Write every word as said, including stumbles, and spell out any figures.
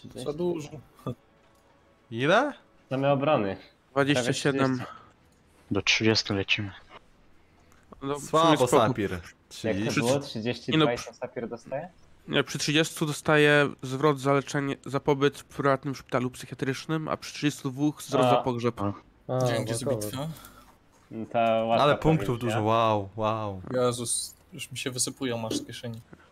Za dużo. Ile? Same obrony. dwadzieścia siedem. Do trzydziestu lecimy. No, w sumie Słabo, spoko. Sapir. Jak to trzydzieści. było? trzydzieści dwa Nie no, i ten Sapir dostaje? Nie, przy trzydziestu dostaje zwrot za leczenie, za pobyt w prywatnym szpitalu psychiatrycznym, a przy trzydziestu dwóch zwrot A. za pogrzeb. A, Dzięki za walkover. bitwę. Ta łatwa Ale punktów prowincja. dużo, wow, wow. Jezus, już mi się wysypują masz z kieszeni.